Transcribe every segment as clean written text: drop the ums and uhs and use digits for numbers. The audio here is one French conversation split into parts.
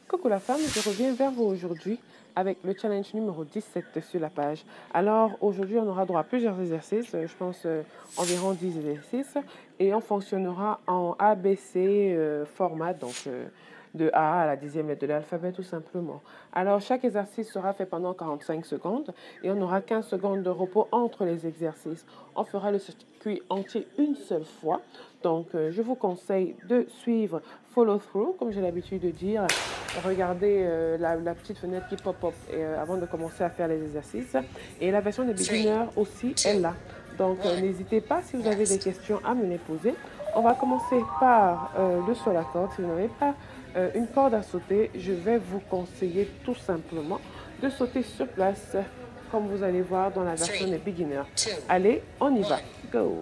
Coucou la femme, je reviens vers vous aujourd'hui avec le challenge numéro 17 sur la page. Alors aujourd'hui, on aura droit à plusieurs exercices, je pense environ 10 exercices, et on fonctionnera en ABC format, donc de A à la 10e lettre de l'alphabet tout simplement. Alors chaque exercice sera fait pendant 45 secondes et on aura 15 secondes de repos entre les exercices. On fera le circuit entier une seule fois. Donc je vous conseille de suivre follow through, comme j'ai l'habitude de dire. Regardez la petite fenêtre qui pop-up avant de commencer à faire les exercices. Et la version des beginners aussi est là. Donc n'hésitez pas si vous avez des questions à me les poser. On va commencer par le sol à corde. Si vous n'avez pas une corde à sauter, je vais vous conseiller tout simplement de sauter sur place, comme vous allez voir dans la version des beginners. Allez, on y va. Go!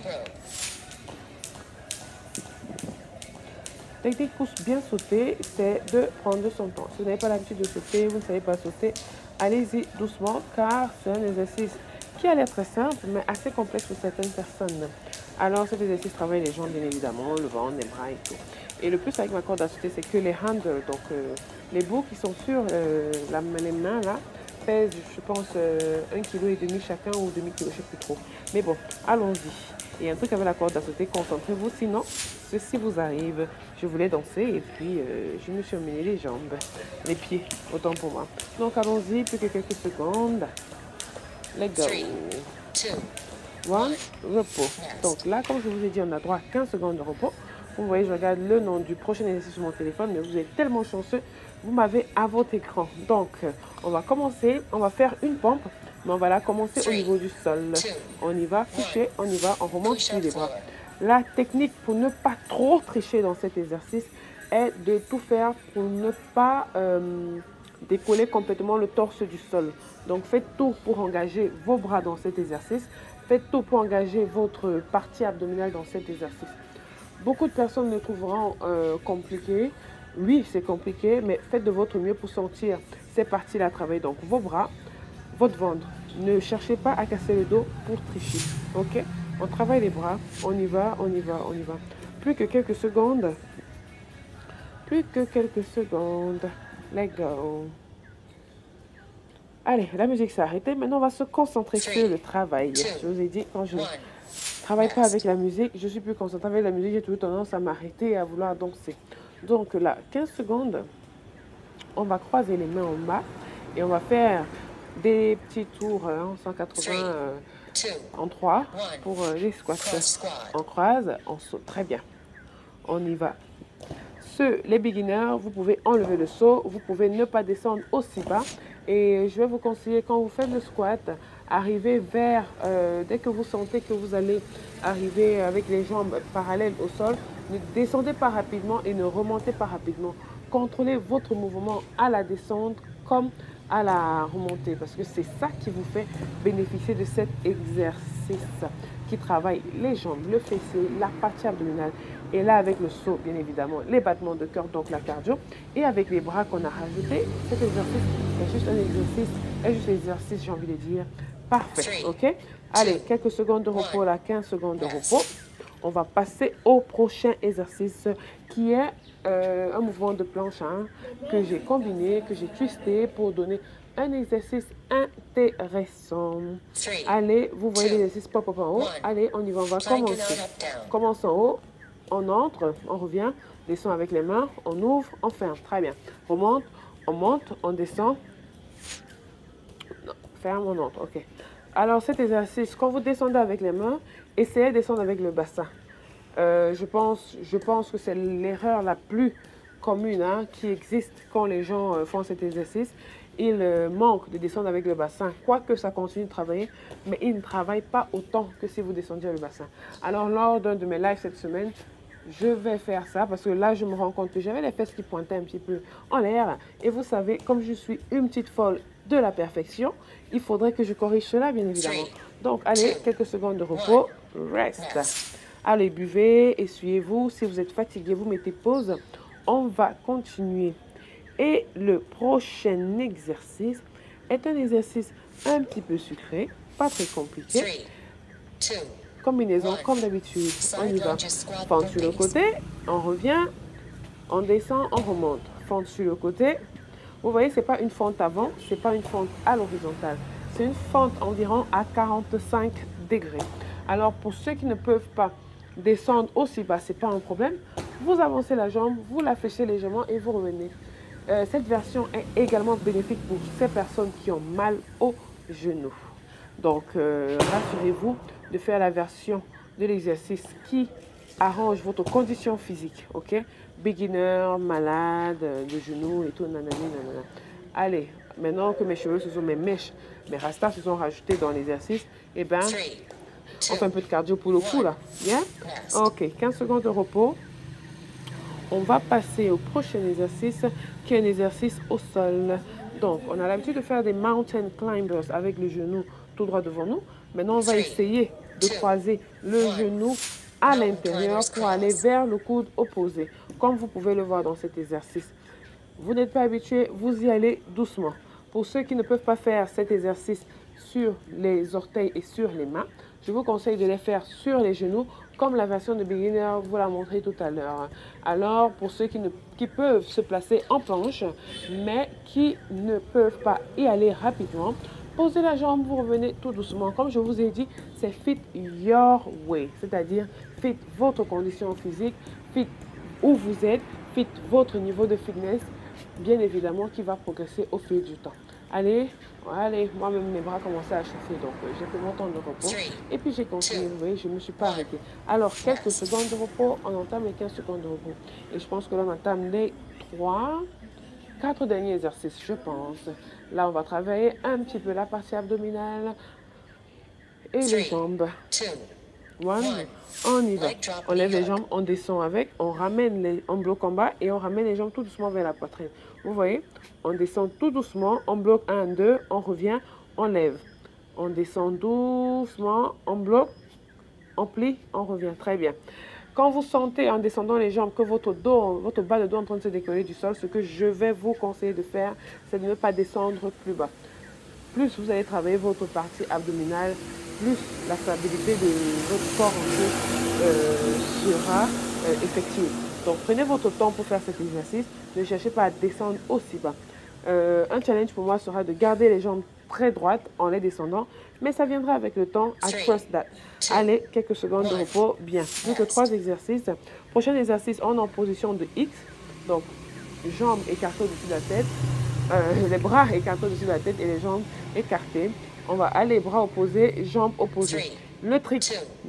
Technique pour bien sauter, c'est de prendre son temps. Si vous n'avez pas l'habitude de sauter, vous ne savez pas sauter, allez-y doucement, car c'est un exercice qui a l'air très simple, mais assez complexe pour certaines personnes. Alors cet exercice travaille les jambes, bien évidemment, le ventre, les bras et tout. Et le plus avec ma corde à sauter, c'est que les handles, donc les bouts qui sont sur les mains là, pèsent, je pense, 1,5 kg chacun ou demi-kilo, je ne sais plus trop. Mais bon, allons-y. Et un truc avec la corde à sauter, concentrez-vous, sinon, ceci vous arrive. Je voulais danser et puis je me suis emmené les jambes, les pieds, autant pour moi. Donc allons-y, plus que quelques secondes. Let's go. 3, 2, 1, repos. Donc là, comme je vous ai dit, on a droit à 15 secondes de repos. Vous voyez, je regarde le nom du prochain exercice sur mon téléphone, mais vous êtes tellement chanceux, vous m'avez à votre écran. Donc, on va commencer, on va faire une pompe, mais on va la commencer au niveau du sol. On y va, coucher, on y va, on remonte sur les bras. La technique pour ne pas trop tricher dans cet exercice est de tout faire pour ne pas décoller complètement le torse du sol. Donc, faites tout pour engager vos bras dans cet exercice. Faites tout pour engager votre partie abdominale dans cet exercice. Beaucoup de personnes le trouveront compliqué. Oui, c'est compliqué, mais faites de votre mieux pour sentir ces parties-là travailler. Donc, vos bras, votre ventre. Ne cherchez pas à casser le dos pour tricher. OK? On travaille les bras. On y va, on y va, on y va. Plus que quelques secondes. Plus que quelques secondes. Let's go. Allez, la musique s'est arrêtée. Maintenant, on va se concentrer sur le travail. Je vous ai dit, quand je ne travaille pas avec la musique, je suis plus concentrée avec la musique. J'ai toujours tendance à m'arrêter et à vouloir danser. Donc là, 15 secondes, on va croiser les mains en bas et on va faire des petits tours 180 en 3 pour les squats. On croise, on saute. Très bien. On y va. Les beginners, vous pouvez enlever le saut, vous pouvez ne pas descendre aussi bas. Et je vais vous conseiller, quand vous faites le squat, arrivez vers, dès que vous sentez que vous allez arriver avec les jambes parallèles au sol, ne descendez pas rapidement et ne remontez pas rapidement. Contrôlez votre mouvement à la descente comme à la remontée, parce que c'est ça qui vous fait bénéficier de cet exercice qui travaille les jambes, le fessier, la partie abdominale. Et là, avec le saut, bien évidemment, les battements de cœur, donc la cardio. Et avec les bras qu'on a rajoutés, cet exercice est juste un exercice, j'ai envie de dire, parfait. OK? Allez, quelques secondes de repos, là, 15 secondes de repos. On va passer au prochain exercice qui est un mouvement de planche que j'ai combiné, que j'ai twisté pour donner un exercice intéressant. Allez, vous voyez l'exercice pop-up en haut. Allez, on y va, on va commencer. Commence en haut. On entre, on revient, descend avec les mains, on ouvre, on ferme. Très bien. Remonte, on monte, on descend. Non, ferme, on entre. OK. Alors, cet exercice, quand vous descendez avec les mains, essayez de descendre avec le bassin. Je pense que c'est l'erreur la plus commune qui existe quand les gens font cet exercice. Ils manquent de descendre avec le bassin, quoique ça continue de travailler, mais ils ne travaillent pas autant que si vous descendiez avec le bassin. Alors, lors d'un de mes lives cette semaine, je vais faire ça parce que là, je me rends compte que j'avais les fesses qui pointaient un petit peu en l'air. Et vous savez, comme je suis une petite folle de la perfection, il faudrait que je corrige cela, bien évidemment. Donc, allez, quelques secondes de repos. Rest. Allez, buvez, essuyez-vous. Si vous êtes fatigué, vous mettez pause. On va continuer. Et le prochain exercice est un exercice un petit peu sucré, pas très compliqué. Combinaison comme d'habitude. On y va. Fente sur le côté, on revient, on descend, on remonte. fente sur le côté. Vous voyez, ce n'est pas une fente avant, ce n'est pas une fente à l'horizontale. C'est une fente environ à 45 degrés. Alors, pour ceux qui ne peuvent pas descendre aussi bas, ce n'est pas un problème. Vous avancez la jambe, vous la fléchez légèrement et vous revenez. Cette version est également bénéfique pour ces personnes qui ont mal au genou. Donc, rassurez-vous de faire la version de l'exercice qui arrange votre condition physique, ok? Beginner, malade, de genoux et tout, nanani, nanana. Allez, maintenant que mes cheveux, mes mèches, mes rastas se sont rajoutés dans l'exercice, eh bien, on fait un peu de cardio pour le coup, là. Bien? Ok, 15 secondes de repos. On va passer au prochain exercice, qui est un exercice au sol. Donc, on a l'habitude de faire des mountain climbers avec le genou tout droit devant nous. Maintenant, on va essayer de croiser le genou à l'intérieur pour aller vers le coude opposé. Comme vous pouvez le voir dans cet exercice. Vous n'êtes pas habitué, vous y allez doucement. Pour ceux qui ne peuvent pas faire cet exercice sur les orteils et sur les mains, je vous conseille de les faire sur les genoux, comme la version de beginner vous l'a montré tout à l'heure. Alors, pour ceux qui peuvent se placer en planche, mais qui ne peuvent pas y aller rapidement, posez la jambe, vous revenez tout doucement. Comme je vous ai dit, c'est fit your way, c'est-à-dire fit votre condition physique, fit où vous êtes, fit votre niveau de fitness, bien évidemment, qui va progresser au fil du temps. Allez, moi-même mes bras commençaient à chauffer, donc j'ai fait mon temps de repos. Et puis j'ai continué, vous voyez, je ne me suis pas arrêtée. Alors, quelques secondes de repos, on entame les 15 secondes de repos. Et je pense que là, on entame les 4 derniers exercices, je pense. Là, on va travailler un petit peu la partie abdominale et les jambes. On y va. On lève les jambes, on descend avec, on bloque en bas et on ramène les jambes tout doucement vers la poitrine. Vous voyez, on descend tout doucement, on bloque 1, 2, on revient, on lève. On descend doucement, on bloque, on plie, on revient. Très bien. Quand vous sentez en descendant les jambes que votre bas de dos est en train de se décoller du sol, ce que je vais vous conseiller de faire, c'est de ne pas descendre plus bas. Plus vous allez travailler votre partie abdominale, plus la stabilité de votre corps sera effective. Donc prenez votre temps pour faire cet exercice. Ne cherchez pas à descendre aussi bas. Un challenge pour moi sera de garder les jambes très droites en les descendant, mais ça viendra avec le temps. I trust that. Allez, quelques secondes de repos. Bien, plus que 3 exercices. Prochain exercice, on est en position de X. Donc, jambes écartées au-dessus de la tête. Les bras écartés au-dessus de la tête et les jambes écartées. On va aller bras opposés, jambes opposées. Le trick.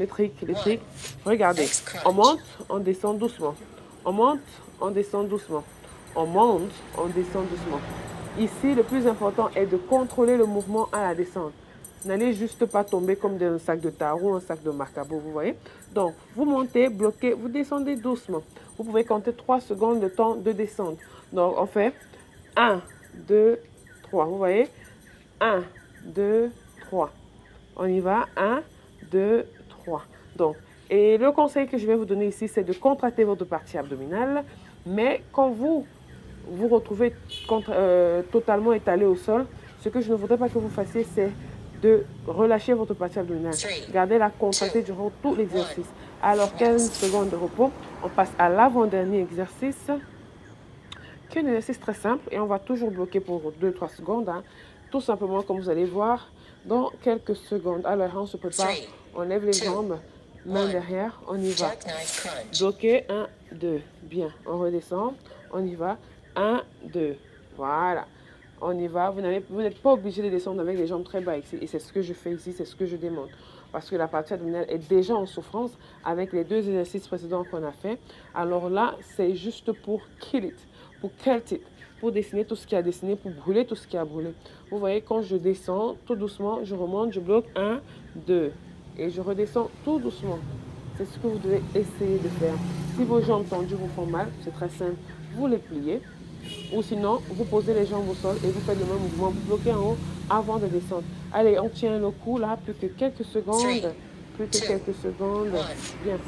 Regardez, on monte, on descend doucement. On monte, on descend doucement. On monte, on descend doucement. Ici, le plus important est de contrôler le mouvement à la descente. N'allez juste pas tomber comme dans un sac de tarot ou un sac de marcabo, vous voyez. Donc, vous montez, bloquez, vous descendez doucement. Vous pouvez compter 3 secondes de temps de descente. Donc, on fait 1, 2, 3. Vous voyez? 1, 2, 3. On y va. 1, 2, 3. Donc, et le conseil que je vais vous donner ici, c'est de contracter votre partie abdominale. Mais quand vous vous retrouvez totalement étalé au sol, ce que je ne voudrais pas que vous fassiez, c'est de relâcher votre partie abdominale. Gardez-la contractée durant tout l'exercice. Alors, 15 secondes de repos. On passe à l'avant-dernier exercice, qui est un exercice très simple. Et on va toujours bloquer pour 2-3 secondes. Hein. Tout simplement, comme vous allez voir, dans quelques secondes. Alors, on se prépare. On lève les jambes, main derrière. On y va. Bloquer, 1, 2. Bien. On redescend. On y va. 1, 2. Voilà. On y va. Vous n'êtes pas obligé de descendre avec les jambes très bas ici. Et c'est ce que je fais ici, c'est ce que je démontre. Parce que la partie abdominale est déjà en souffrance avec les 2 exercices précédents qu'on a fait. Alors là, c'est juste pour kill it, pour cut it, pour dessiner tout ce qui a dessiné, pour brûler tout ce qui a brûlé. Vous voyez, quand je descends tout doucement, je remonte, je bloque 1, 2. Et je redescends tout doucement. C'est ce que vous devez essayer de faire. Si vos jambes tendues vous font mal, c'est très simple. Vous les pliez. Ou sinon, vous posez les jambes au sol et vous faites le même mouvement. Vous bloquez en haut avant de descendre. Allez, on tient le coup là, plus que quelques secondes. Plus que quelques secondes. Bien.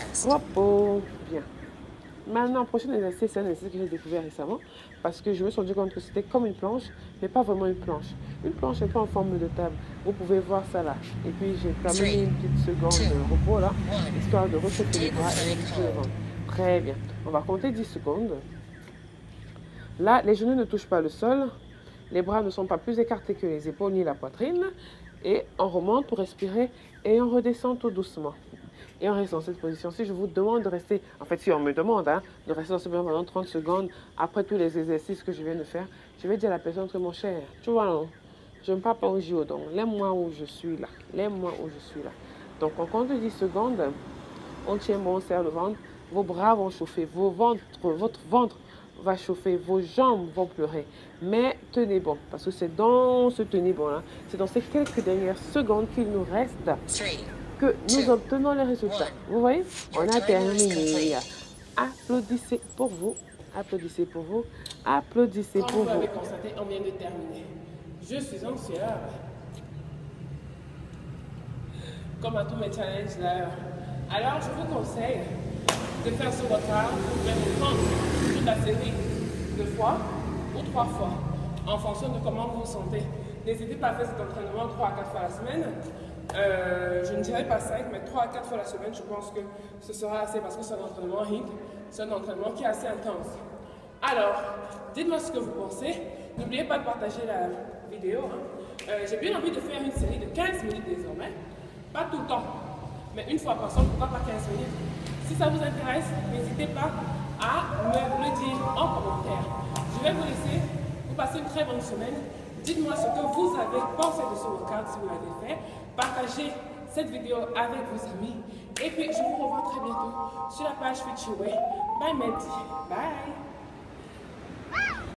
Repos. Bien. Maintenant, prochain exercice, c'est un exercice que j'ai découvert récemment. Parce que je me suis rendu compte que c'était comme une planche, mais pas vraiment une planche. Une planche n'est pas en forme de table. Vous pouvez voir ça là. Et puis, j'ai quand même mis une petite seconde de repos là, histoire de rejeter les bras et de le ventre. Très bien. On va compter 10 secondes. Là, les genoux ne touchent pas le sol. Les bras ne sont pas plus écartés que les épaules ni la poitrine. Et on remonte pour respirer et on redescend tout doucement. Et on reste dans cette position. Si je vous demande de rester, en fait, si on me demande de rester dans ce position pendant 30 secondes, après tous les exercices que je viens de faire, je vais dire à la personne que mon cher, tu vois, non, je ne pars pas au JO, donc laisse-moi où je suis là. Laisse-moi où je suis là. Donc, on compte 10 secondes, on tient bon, on serre le ventre, vos bras vont chauffer, votre ventre va chauffer, vos jambes vont pleurer. Mais tenez bon, parce que c'est dans ce tenez bon là, c'est dans ces quelques dernières secondes qu'il nous reste que nous obtenons les résultats. Vous voyez, on a terminé. Applaudissez pour vous, applaudissez pour vous, applaudissez pour vous. Comme vous l'avez constaté, on vient de terminer. Je suis en sueur. Comme à tous mes challenges là. Alors, je vous conseille de faire ce workout, vous pouvez prendre toute la série 2 fois ou 3 fois, en fonction de comment vous vous sentez. N'hésitez pas à faire cet entraînement 3 à 4 fois la semaine. Je ne dirais pas 5, mais 3 à 4 fois la semaine, je pense que ce sera assez parce que c'est un entraînement HIIT, c'est un entraînement qui est assez intense. Alors, dites-moi ce que vous pensez. N'oubliez pas de partager la vidéo. J'ai bien envie de faire une série de 15 minutes désormais. Pas tout le temps, mais une fois par semaine, pourquoi pas 15 minutes. Si ça vous intéresse, n'hésitez pas à me le dire en commentaire. Je vais vous laisser, vous passez une très bonne semaine. Dites-moi ce que vous avez pensé de ce workout si vous l'avez fait. Partagez cette vidéo avec vos amis. Et puis, je vous revois très bientôt sur la page Fit Your Way. Bye, Mehdi. Bye.